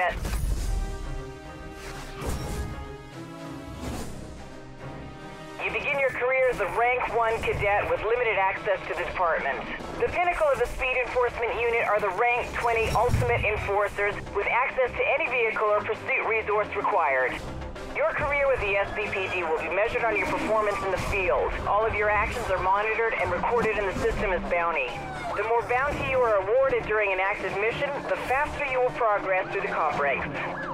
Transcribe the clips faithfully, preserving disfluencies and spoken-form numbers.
cadet. You begin your career as a rank one cadet with limited access to the department. The pinnacle of the Speed Enforcement Unit are the rank twenty Ultimate Enforcers with access to any vehicle or pursuit resource required. Your career with the S B P D will be measured on your performance in the field. All of your actions are monitored and recorded in the system as bounty. The more bounty you are awarded during an active mission, the faster you will progress through the comp ranks.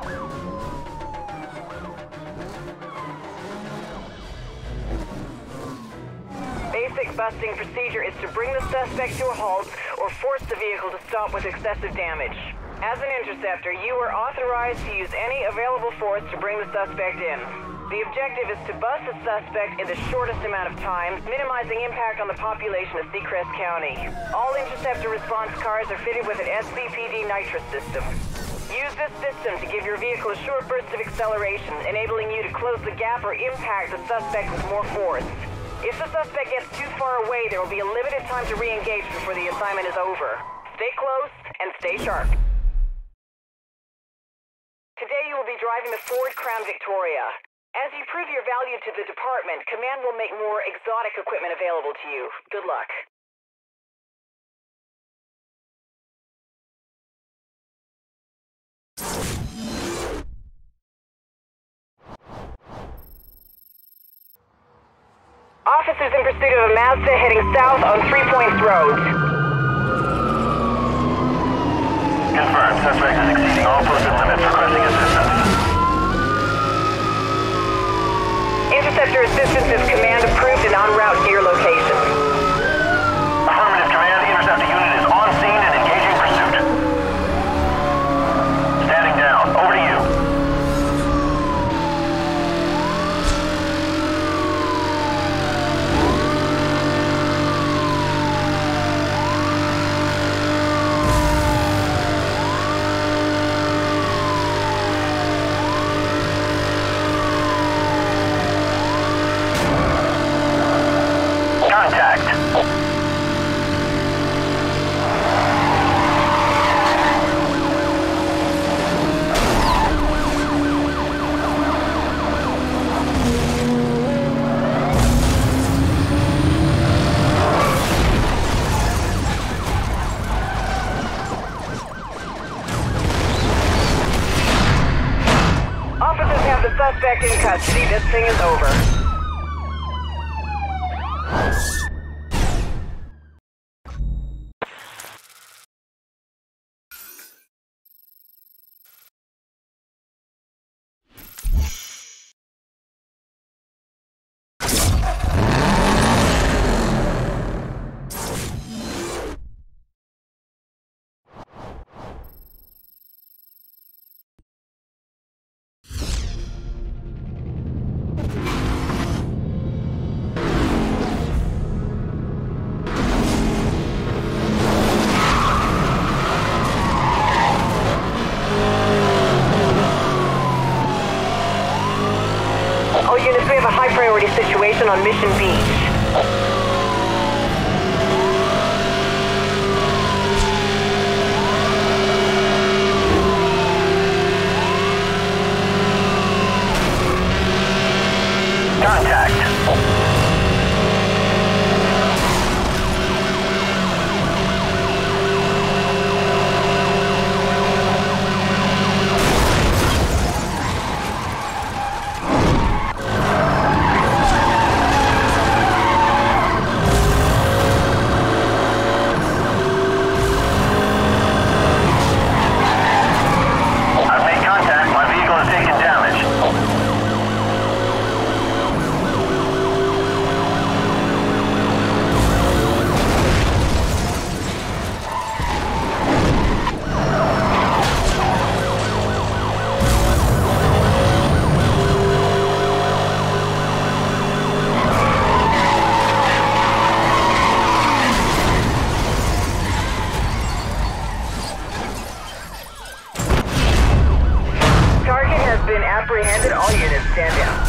Basic busting procedure is to bring the suspect to a halt or force the vehicle to stop with excessive damage. As an interceptor, you are authorized to use any available force to bring the suspect in. The objective is to bust the suspect in the shortest amount of time, minimizing impact on the population of Seacrest County. All interceptor response cars are fitted with an S B P D nitrous system. Use this system to give your vehicle a short burst of acceleration, enabling you to close the gap or impact the suspect with more force. If the suspect gets too far away, there will be a limited time to re-engage before the assignment is over. Stay close and stay sharp. Today you will be driving the Ford Crown Victoria. As you prove your value to the department, Command will make more exotic equipment available to you. Good luck. Officers in pursuit of a Mazda heading south on Three Points Road. Confirmed. Suspect is exceeding all posted limits. Requesting assistance. Interceptor assistance is command approved and en route to your location. Affirmative, command. Interceptor unit is on scene and engaging pursuit. Standing down. Over to you. Suspect in custody. This thing is over. Units, we have a high priority situation on Mission Beach. Contact. Apprehended. All units, stand down.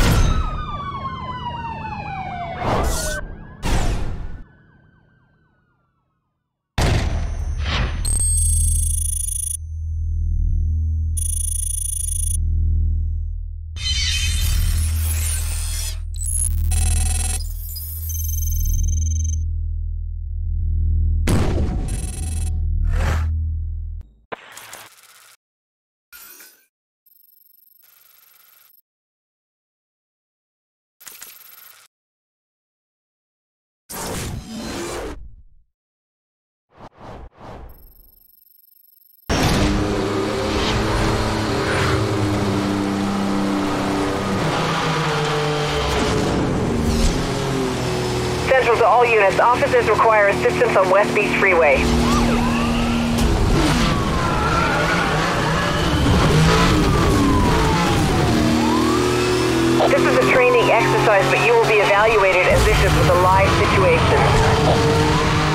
Central to all units. Officers require assistance on West Beach Freeway. This is a training exercise, but you will be evaluated as this is with a live situation.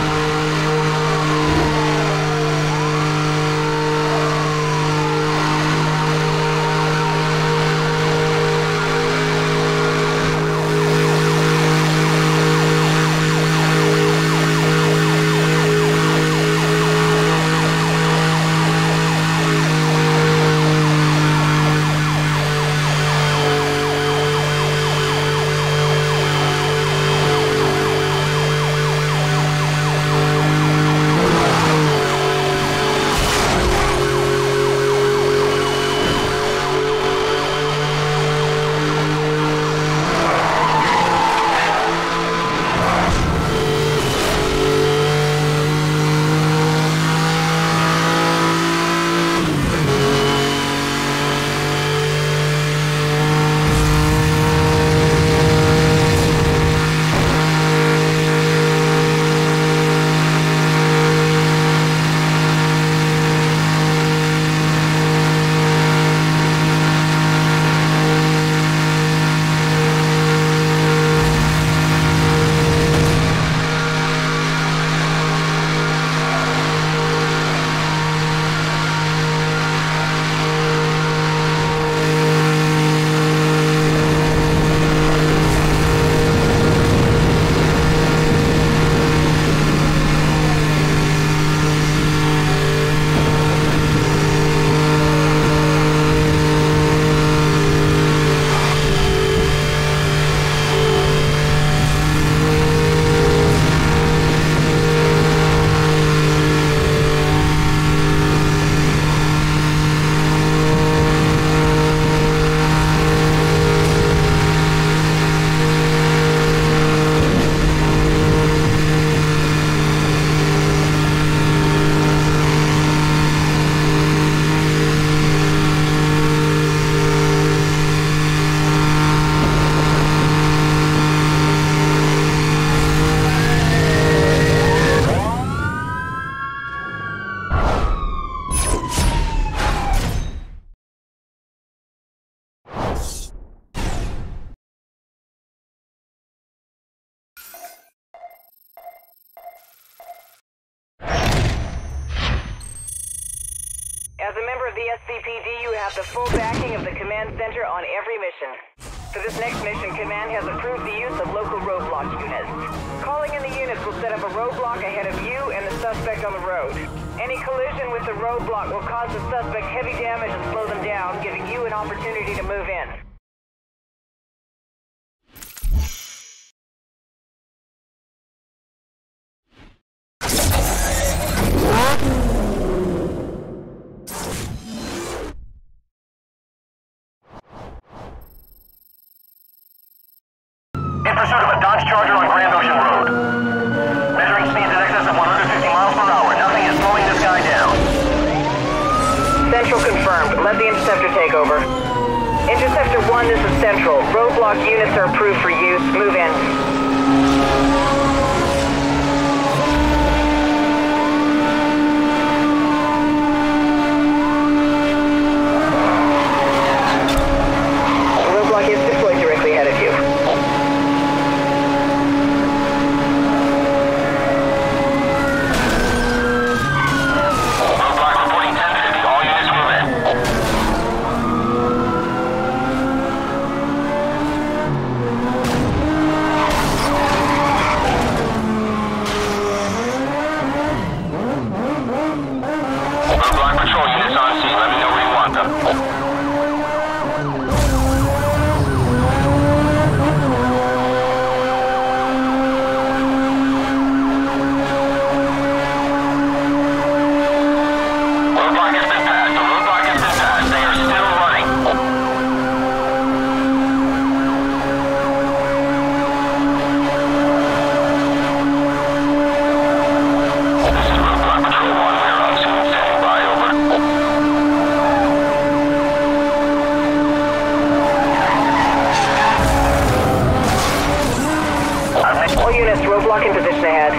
As a member of the S C P D, you have the full backing of the command center on every mission. For this next mission, command has approved the use of local roadblock units. Calling in the units will set up a roadblock ahead of you and the suspect on the road. Any collision with the roadblock will cause the suspect heavy damage and slow them down, giving you an opportunity to move in. In pursuit of a Dodge Charger on Grand Ocean Road. Measuring speeds in excess of one hundred fifty miles per hour. Nothing is slowing this guy down. Central confirmed. Let the Interceptor take over. Interceptor one, this is Central. Roadblock units are approved for use. Move in. Roadblock is deployed directly ahead of you. position ahead.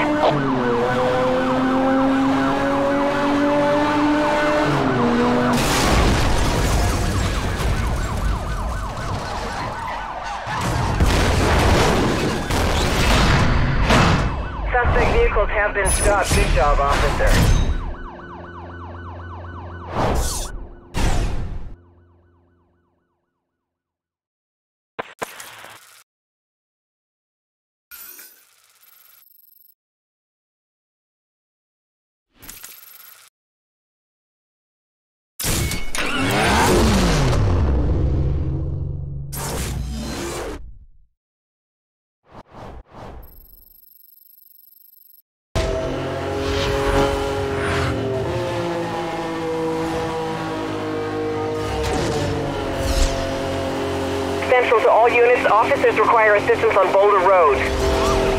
Suspect vehicles have been stopped. Good job, officer. Central to all units, officers require assistance on Boulder Road.